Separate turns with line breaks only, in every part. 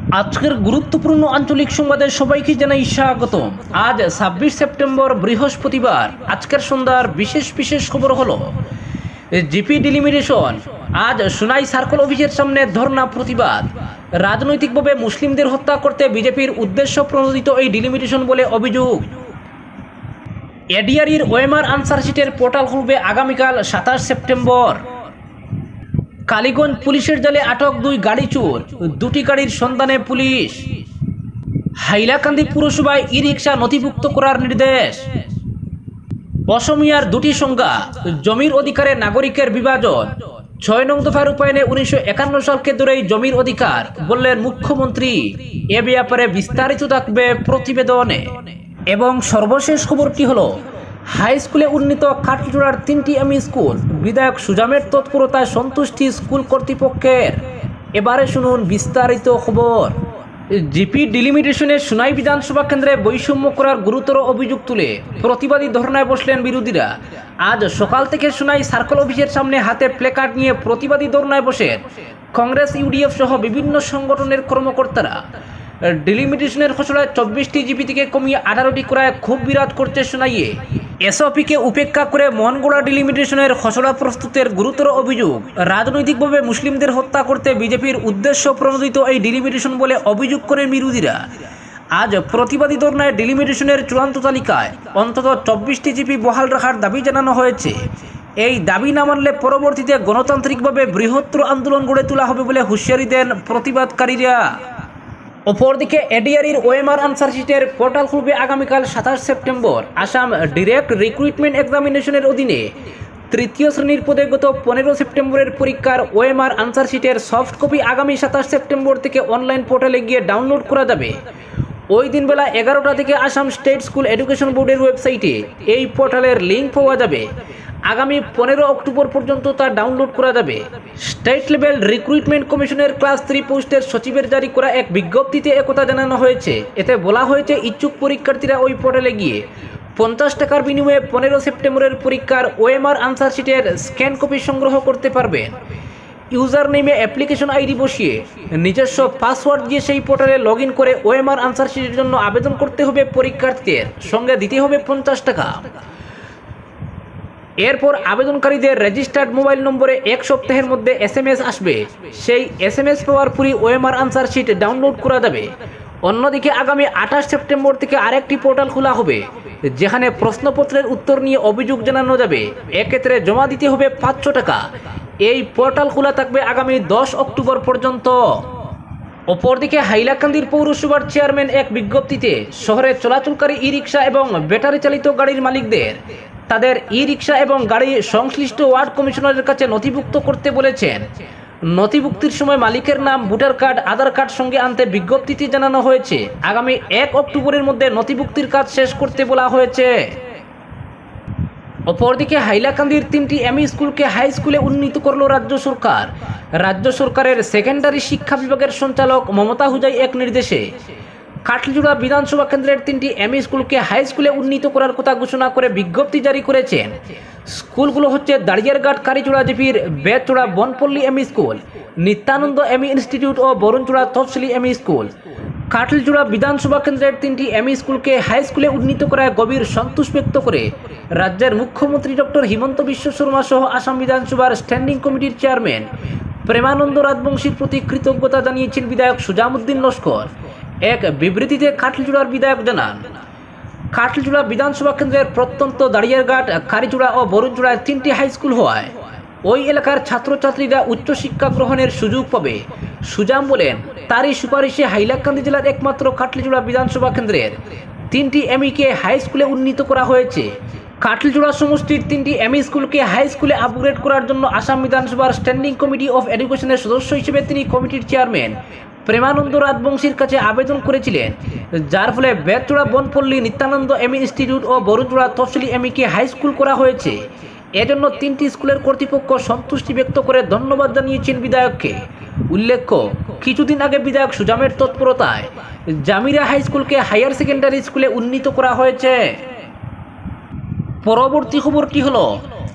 আজকের গুরুত্বপূর্ণ আঞ্চলিক সংবাদে সবাইকে জানাই স্বাগতম। আজ ২৬ সেপ্টেম্বর বৃহস্পতিবার। আজকের সন্ধ্যার বিশেষ খবর হলো জিপি ডিলিমিটেশন। আজ সোনাই সার্কেল অফিসের সামনে ধর্ণা প্রতিবাদ। রাজনৈতিকভাবে মুসলিমদের হত্যা করতে বিজেপির উদ্দেশ্য প্রণোদিত এই ডিলিমিটেশন বলে অভিযোগ। এডিআরির ওএমআর আনসার শিটের পোর্টাল খুলবে আগামীকাল ২৭ সেপ্টেম্বর। কালীগঞ্জ পুলিশের জালে আটক ২ গাড়ি চোর, ২টি গাড়ির সন্ধানে পুলিশ। হাইলাকান্দি পুরসভায় ই রিক্সা নথিভুক্ত করার নির্দেশ। অসমীয়ার ২টি সংজ্ঞা, জমির অধিকারে নাগরিকের বিভাজন। ৬ নং দফা রূপায়ণে ১৯৫১ সালকে ধরেই জমির অধিকার বললেন মুখ্যমন্ত্রী। এ ব্যাপারে বিস্তারিত থাকবে প্রতিবেদনে। এবং সর্বশেষ খবরটি হলো হাই স্কুলে উন্নীত কাঠজোড়ার ৩টি এমই স্কুল। বিধায়ক সুজামের তৎপরতায় সন্তুষ্টি স্কুল কর্তৃপক্ষের। এবারে শুনুন বিস্তারিত খবর। জিপি ডিলিমিটেশনে সোনাই বিধানসভা কেন্দ্রে বৈষম্য করার গুরুতর অভিযোগ তুলে প্রতিবাদী ধর্নায় বসলেন বিরোধীরা। আজ সকাল থেকে সোনাই সার্কেল অফিসের সামনে হাতে প্লেকার্ড নিয়ে প্রতিবাদী ধর্নায় বসেন কংগ্রেস, ইউডিএফ সহ বিভিন্ন সংগঠনের কর্মকর্তারা। ডিলিমিটেশনের খসড়ায় ২৪টি জিপি থেকে কমিয়ে ১৮টি করায় ক্ষোভ বিরাজ করছে সোনাইয়ে। এসওপিকে উপেক্ষা করে মনগড়া ডিলিমিটেশনের খসড়া প্রস্তুতের গুরুতর অভিযোগ। রাজনৈতিকভাবে মুসলিমদের হত্যা করতে বিজেপির উদ্দেশ্য প্রণোদিত এই ডিলিমিটেশন বলে অভিযোগ করেন বিরোধীরা। আজ প্রতিবাদী ধর্নায় ডিলিমিটেশনের চূড়ান্ত তালিকায় অন্তত ২৪টি জিপি বহাল রাখার দাবি জানানো হয়েছে। এই দাবি না মানলে পরবর্তীতে গণতান্ত্রিকভাবে বৃহত্তর আন্দোলন গড়ে তোলা হবে বলে হুঁশিয়ারি দেন প্রতিবাদকারীরা। অপরদিকে এডিআরির ওএমআর আনসার শিটের পোর্টাল খুলবে আগামীকাল ২৭ সেপ্টেম্বর। আসাম ডিরেক্ট রিক্রুটমেন্ট এক্সামিনেশনের অধীনে তৃতীয় শ্রেণীর পদে গত ১৫ সেপ্টেম্বরের পরীক্ষার ওএমআর আনসার শিটের সফট কপি আগামী ২৭ সেপ্টেম্বর থেকে অনলাইন পোর্টালে গিয়ে ডাউনলোড করা যাবে। ওই দিন বেলা ১১টা থেকে আসাম স্টেট স্কুল এডুকেশন বোর্ডের ওয়েবসাইটে এই পোর্টালের লিঙ্ক পাওয়া যাবে। আগামী ১৫ অক্টোবর পর্যন্ত তা ডাউনলোড করা যাবে। স্টেট লেভেল রিক্রুটমেন্ট কমিশনের ক্লাস ৩ পোস্টের সচিবের জারি করা এক বিজ্ঞপ্তিতে একথা জানানো হয়েছে। এতে বলা হয়েছে ইচ্ছুক পরীক্ষার্থীরা ওই পোর্টালে গিয়ে ৫০ টাকার বিনিময়ে ১৫ সেপ্টেম্বরের পরীক্ষার ওএমআর আনসার শিটের স্ক্যান কপি সংগ্রহ করতে পারবেন। ইউজার নেমে অ্যাপ্লিকেশন আইডি বসিয়ে নিজস্ব পাসওয়ার্ড দিয়ে সেই পোর্টালে লগ ইন করে ওএমআর আনসার শিটের জন্য আবেদন করতে হবে পরীক্ষার্থীদের। সঙ্গে দিতে হবে ৫০ টাকা। এরপর আবেদনকারীদের রেজিস্টার্ড মোবাইল নম্বরে ১ সপ্তাহের মধ্যে এসএমএস আসবে। সেই এসএমএস পাওয়ার পরই ওএমআর আনসার শিট ডাউনলোড করা যাবে। অন্যদিকে আগামী ২৮ সেপ্টেম্বর থেকে আরেকটি পোর্টাল খোলা হবে, যেখানে প্রশ্নপত্রের উত্তর নিয়ে অভিযোগ জানানো যাবে। এক্ষেত্রে জমা দিতে হবে ৫০০ টাকা। এই পোর্টাল খোলা থাকবে আগামী ১০ অক্টোবর পর্যন্ত। অপরদিকে হাইলাকান্দির পৌরসভার চেয়ারম্যান এক বিজ্ঞপ্তিতে শহরে চলাচলকারী ই রিক্সা এবং ব্যাটারি চালিত গাড়ির মালিকদের তাদের ই রিক্সা এবং গাড়ি সংশ্লিষ্ট ওয়ার্ড কমিশনারের কাছে নথিভুক্ত করতে বলেছেন। নথিভুক্তির সময় মালিকের নাম, ভোটার কার্ড, আধার কার্ড সঙ্গে আনতে বিজ্ঞপ্তিতে জানানো হয়েছে। আগামী ১ অক্টোবরের মধ্যে নথিভুক্তির কাজ শেষ করতে বলা হয়েছে। অপরদিকে হাইলাকান্দির ৩টি এমই স্কুলকে হাই স্কুলে উন্নীত করল রাজ্য সরকার। রাজ্য সরকারের সেকেন্ডারি শিক্ষা বিভাগের সঞ্চালক মমতা হুজাই এক নির্দেশে কাঠজোড়া বিধানসভা কেন্দ্রের ৩টি এমই স্কুলকে হাই স্কুলে উন্নীত করার কথা ঘোষণা করে বিজ্ঞপ্তি জারি করেছেন। স্কুলগুলো হচ্ছে দাড়িয়ারঘাট কারিচোড়া জিপির Betchora Banpalli ME school, Nityananda ME institute ও বরুণচোড়া তফসিলি এমই স্কুল। কাঠজোড়া বিধানসভা কেন্দ্রের 3টি এমই স্কুলকে হাই স্কুলে উন্নীত করায় গভীর সন্তোষ ব্যক্ত করে রাজ্যের মুখ্যমন্ত্রী ডক্টর হিমন্ত বিশ্ব শর্মা সহ আসাম বিধানসভার স্ট্যান্ডিং কমিটির চেয়ারম্যান প্রেমানন্দ রাজবংশীর প্রতি কৃতজ্ঞতা জানিয়েছেন বিধায়ক সুজামউদ্দিন লস্কর। এক বিবৃতিতে কাঠজোড়ার বিধায়ক জানান, কাঠজোড়া বিধানসভা কেন্দ্রের প্রত্যন্ত দাড়িয়ারঘাট, কারিচোড়া ও বরুণচোড়ায় 3টি হাই স্কুল হওয়ায় ওই এলাকার ছাত্রছাত্রীরা উচ্চশিক্ষা গ্রহণের সুযোগ পাবে। সুজাম বলেন, তারই সুপারিশে হাইলাকান্দি জেলার একমাত্র কাঠজোড়া বিধানসভা কেন্দ্রের 3টি এমইকে হাই স্কুলে উন্নীত করা হয়েছে। কাঠজোড়া সমষ্টির 3টি এমই স্কুলকে হাই স্কুলে আপগ্রেড করার জন্য আসাম বিধানসভার স্ট্যান্ডিং কমিটি অফ এডুকেশনের সদস্য হিসেবে তিনি কমিটির চেয়ারম্যান প্রেমানন্দ রাজবংশীর কাছে আবেদন করেছিলেন, যার ফলে বেতচোড়া বনপল্লী, নিত্যানন্দ এমই ইনস্টিটিউট ও বরুণচোড়া তফসিলি এমইকে হাই স্কুল করা হয়েছে। এজন্য 3টি স্কুলের কর্তৃপক্ষ সন্তুষ্টি ব্যক্ত করে ধন্যবাদ জানিয়েছেন বিধায়ককে। উল্লেখ্য, কিছুদিন আগে বিধায়ক সুজামের তৎপরতায় জামিরা হাই স্কুলকে হায়ার সেকেন্ডারি স্কুলে উন্নীত করা হয়েছে। পরবর্তী খবরটি হলো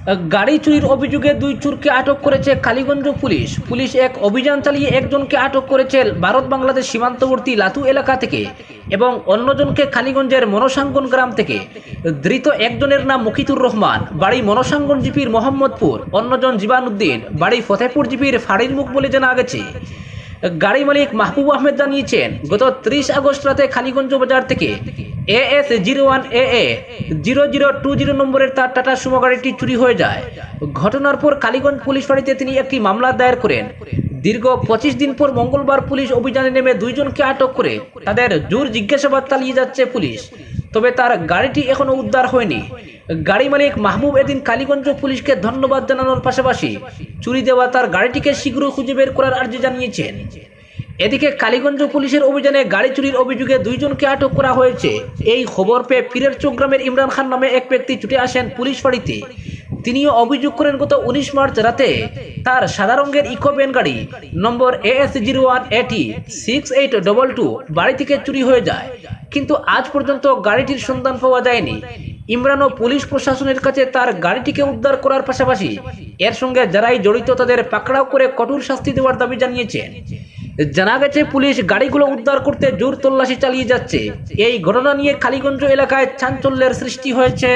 গাড়ি চুরির অভিযোগে দুই চোরকে আটক করেছে কালীগঞ্জ পুলিশ। পুলিশ এক অভিযান চালিয়ে একজনকে আটক করেছে ভারত বাংলাদেশ সীমান্তবর্তী লাতু এলাকা থেকে এবং অন্যজনকে কালীগঞ্জের মনসাঙ্গন গ্রাম থেকে। ধৃত একজনের নাম মুকিতুর রহমান, বাড়ি মনসাঙ্গন জিপির মোহাম্মদপুর, অন্যজন জীবানুদ্দিন, বাড়ি ফতেপুর জিপির ফাড়ির মুখ বলে জানা গেছে। গাড়ি মালিক মাহবুব আহমেদ জানিয়েছেন, গত 30 আগস্ট রাতে কালীগঞ্জ বাজার থেকে AS01AA 0020 নম্বরের তার টাটা সুমো গাড়িটি চুরি হয়ে যায়। ঘটনার পর কালীগঞ্জ পুলিশ ফাঁড়িতে তিনি একটি মামলা দায়ের করেন। দীর্ঘ 25 দিন পর মঙ্গলবার পুলিশ অভিযানে নেমে দুইজনকে আটক করে তাদের জোর জিজ্ঞাসাবাদ চালিয়ে যাচ্ছে পুলিশ। তবে তার গাড়িটি এখনো উদ্ধার হয়নি। গাড়ি মালিক মাহবুব এদিন কালীগঞ্জ পুলিশকে ধন্যবাদ জানানোর পাশাপাশি চুরি দেওয়া তার গাড়িটিকে শীঘ্র খুঁজে বের করার আর্জি জানিয়েছেন। এদিকে কালীগঞ্জ পুলিশের অভিযানে গাড়ি চুরির অভিযোগে দুইজনকে আটক করা হয়েছে। এই খবর পেয়ে পীরের চোখ গ্রামের ইমরান খান নামে এক ব্যক্তি ছুটে আসেন পুলিশ ফাঁড়িতে। তিনিও অভিযোগ করেন, গত 19 মার্চ রাতে তার সাদা রঙের ইকো ভ্যান গাড়ি নম্বর AS01AT 6822 বাড়ি থেকে চুরি হয়ে যায়, কিন্তু আজ পর্যন্ত গাড়িটির সন্ধান পাওয়া যায়নি। ইমরান ও পুলিশ প্রশাসনের কাছে তার গাড়িটিকে উদ্ধার করার পাশাপাশি এর সঙ্গে যারাই জড়িত তাদের পাকড়াও করে কঠোর শাস্তি দেওয়ার দাবি জানিয়েছেন। জানা গেছে পুলিশ গাড়িগুলো উদ্ধার করতে জোর তল্লাশি চালিয়ে যাচ্ছে। এই ঘটনা নিয়ে কালীগঞ্জ এলাকায় চাঞ্চল্যের সৃষ্টি হয়েছে।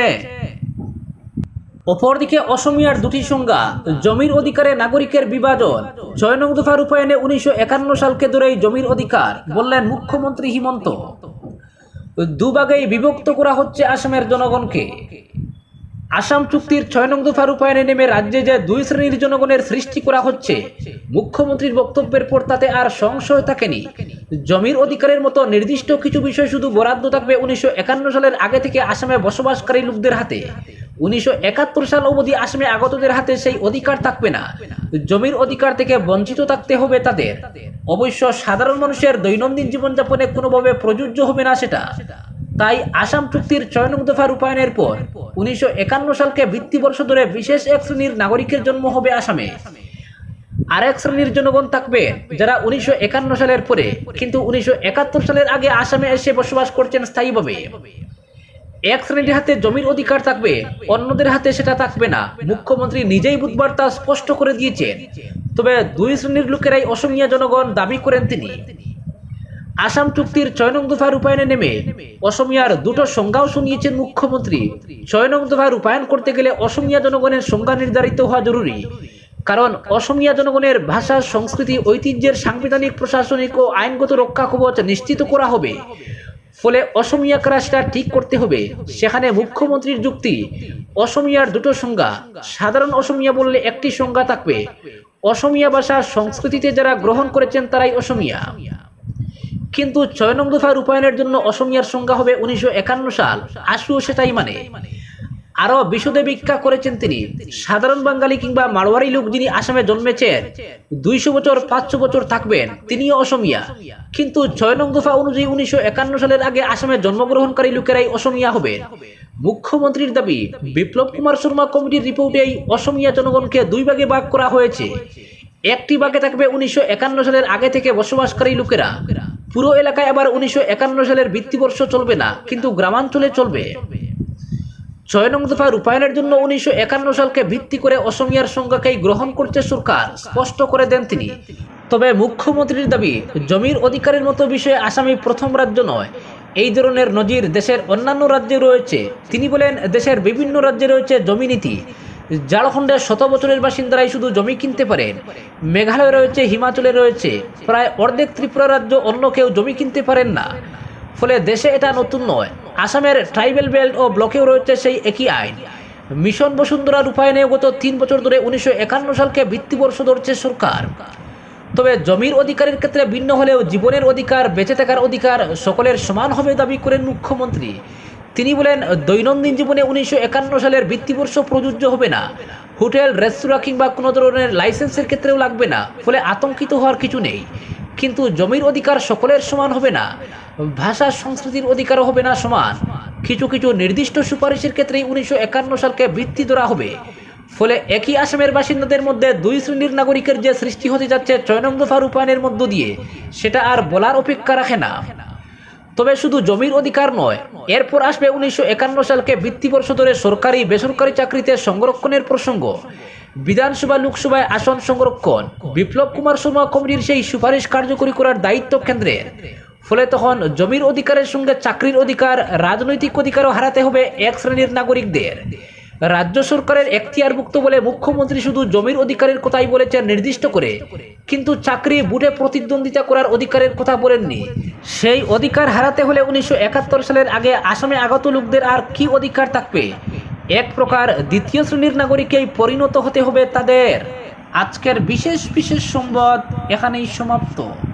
অপরদিকে অসমিয়ার দুটি সংজ্ঞা, জমির অধিকারে নাগরিকের বিভাজন, 6 নং দফা রূপায়ণে 1951 সালকে ধরেই জমির অধিকার, বললেন মুখ্যমন্ত্রী হিমন্ত। দুভাগেই বিভক্ত করা হচ্ছে আসামের জনগণকে। আসাম চুক্তির 6 নং দফা রূপায়ণে নেমে রাজ্যে যে দুই শ্রেণীর জনগণের সৃষ্টি করা হচ্ছে, মুখ্যমন্ত্রীর বক্তব্যের পর তাতে আর সংশয় থাকেনি। জমির অধিকারের মতো নির্দিষ্ট কিছু বিষয় শুধু বরাদ্দ থাকবে 1951 সালের আগে থেকে আসামে বসবাসকারী লোকদের হাতে। 1971 সাল অবধি আসামে আগতদের হাতে সেই অধিকার থাকবে না। জমির অধিকার থেকে বঞ্চিত থাকতে হবে তাদের। অবশ্য সাধারণ মানুষের দৈনন্দিন জীবনযাপনে কোনোভাবে প্রযোজ্য হবে না সেটা। তাই আসাম চুক্তির 6 নং দফা রূপায়ণের পর 1951 সালকে ভিত্তিবর্ষ ধরে বিশেষ এক শ্রেণীর নাগরিকের জন্ম হবে আসামে। আরেক শ্রেণীর জনগণ থাকবে যারা 1951 সালের পরে কিন্তু 1971 সালের আগে আসামে এসে বসবাস করছেন স্থায়ীভাবে। এক শ্রেণীর হাতে জমির অধিকার থাকবে, অন্যদের হাতে সেটা থাকবে না। মুখ্যমন্ত্রী নিজেই বুধবার তা স্পষ্ট করে দিয়েছেন। তবে দুই শ্রেণীর লোকেরাই অসমিয়া জনগণ দাবি করেন তিনি। আসাম চুক্তির 6 নং দফা রূপায়ণে নেমে অসমিয়ার দুটো সংজ্ঞাও শুনিয়েছেন মুখ্যমন্ত্রী। 6 নং দফা রূপায়ণ করতে গেলে অসমিয়া জনগণের সংজ্ঞা নির্ধারিত হওয়া জরুরি, কারণ অসমিয়া জনগণের ভাষা, সংস্কৃতি, ঐতিহ্যের সাংবিধানিক, প্রশাসনিক ও আইনগত রক্ষা কবচ নিশ্চিত করা হবে। ফলে অসমিয়া কারা সেটা ঠিক করতে হবে। সেখানে মুখ্যমন্ত্রীর যুক্তি, অসমিয়ার দুটো সংজ্ঞা, সাধারণ অসমিয়া বললে একটি সংজ্ঞা থাকবে। অসমিয়া ভাষা সংস্কৃতিতে যারা গ্রহণ করেছেন তারাই অসমিয়া। কিন্তু 6 নং দফা রূপায়ণের জন্য অসমিয়ার সংজ্ঞা হবে 1951 সাল। আশুও সেটাই মানে। আরো বিশদে ব্যাখ্যা করেছেন তিনি, সাধারণ বাঙালি কিংবা মারোয়ারি লোক যিনি আসামে জন্মেছেন, 200 বছর 500 বছর থাকবেন, তিনিও অসমিয়া। কিন্তু 6 নং দফা অনুযায়ী 1951 সালের আগে আসামে জন্মগ্রহণকারী লোকেরাই অসমিয়া হবেন। মুখ্যমন্ত্রীর দাবি, বিপ্লব কুমার শর্মা কমিটির রিপোর্টে এই অসমিয়া জনগণকে দুই ভাগে ভাগ করা হয়েছে। একটি ভাগে থাকবে 1951 সালের আগে থেকে বসবাসকারী লোকেরা। পুরো এলাকায় আবার 1951 সালের ভিত্তিবর্ষ চলবে না, কিন্তু গ্রামাঞ্চলে চলবে। 6 নং দফা রূপায়ণের জন্য 1951 সালকে ভিত্তি করে অসমিয়ার সংজ্ঞাকেই গ্রহণ করছে সরকার, স্পষ্ট করে দেন তিনি। তবে মুখ্যমন্ত্রীর দাবি, জমির অধিকারের মতো বিষয়ে আসামই প্রথম রাজ্য নয়। এই ধরনের নজির দেশের অন্যান্য রাজ্যে রয়েছে। তিনি বলেন, দেশের বিভিন্ন রাজ্যে রয়েছে জমি নীতি। ঝাড়খণ্ডের 100 বছরের বাসিন্দারাই শুধু জমি কিনতে পারেন। মেঘালয় রয়েছে, হিমাচলে রয়েছে, প্রায় অর্ধেক ত্রিপুরা রাজ্য অন্য কেউ জমি কিনতে পারেন না। ফলে দেশে এটা নতুন নয়। আসামের ট্রাইবেল বেল্ট ও ব্লকেও রয়েছে সেই একই আইন। মিশন বসুন্ধরা রূপায়ণে গত 3 বছর ধরে 1951 সালকে ভিত্তিবর্ষ ধরছে সরকার। তবে জমির অধিকারের ক্ষেত্রে ভিন্ন হলেও জীবনের অধিকার, বেঁচে থাকার অধিকার সকলের সমান হবে দাবি করেন মুখ্যমন্ত্রী। তিনি বলেন, দৈনন্দিন জীবনে 1951 সালের ভিত্তিবর্ষ প্রযোজ্য হবে না। হোটেল, রেস্তোরাঁ কিংবা কোনো ধরনের লাইসেন্সের ক্ষেত্রেও লাগবে না। ফলে আতঙ্কিত হওয়ার কিছু নেই। কিন্তু জমির অধিকার সকলের সমান হবে না। ভাষা, সংস্কৃতির অধিকারও হবে না সমান। কিছু কিছু নির্দিষ্ট সুপারিশের ক্ষেত্রেই 1951 সালকে ভিত্তি ধরা হবে। ফলে একই আসামের বাসিন্দাদের মধ্যে দুই শ্রেণীর নাগরিকের যে সৃষ্টি হতে যাচ্ছে 6 নং দফা রূপায়ণের মধ্য দিয়ে, সেটা আর বলার অপেক্ষা রাখে না। তবে শুধু জমির অধিকার নয়, এরপর আসবে 1951 সালকে ভিত্তিবর্ষ ধরে সরকারি বেসরকারি চাকরিতে সংরক্ষণের প্রসঙ্গ, বিধানসভা লোকসভায় আসন সংরক্ষণ, বিপ্লব কুমার শর্মা কমিটির সেই সুপারিশ কার্যকরী করার দায়িত্ব কেন্দ্রের। ফলে তখন জমির অধিকারের সঙ্গে চাকরির অধিকার, রাজনৈতিক অধিকারও হারাতে হবে এক শ্রেণীর নাগরিকদের। রাজ্য সরকারের এখতিয়ারভুক্ত বলে মুখ্যমন্ত্রী শুধু জমির অধিকারের কথাই বলেছেন নির্দিষ্ট করে, কিন্তু চাকরি বুটে প্রতিদ্বন্দ্বিতা করার অধিকারের কথা বলেননি। সেই অধিকার হারাতে হলে 1971 সালের আগে আসামে আগত লোকদের আর কি অধিকার থাকবে? এক প্রকার দ্বিতীয় শ্রেণীর নাগরিকেই পরিণত হতে হবে তাদের। আজকের বিশেষ সংবাদ এখানেই সমাপ্ত।